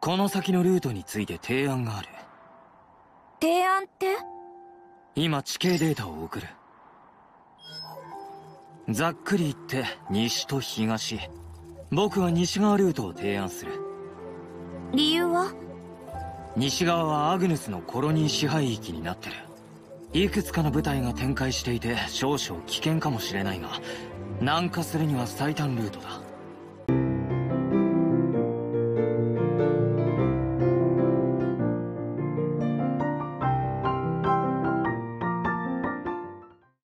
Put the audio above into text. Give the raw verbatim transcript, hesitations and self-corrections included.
この先のルートについて提案がある。 提案って？ 今地形データを送る。ざっくり言って西と東。僕は西側ルートを提案する。 理由は？ 西側はアグヌスのコロニー支配域になってる。いくつかの部隊が展開していて少々危険かもしれないが、南下するには最短ルートだ。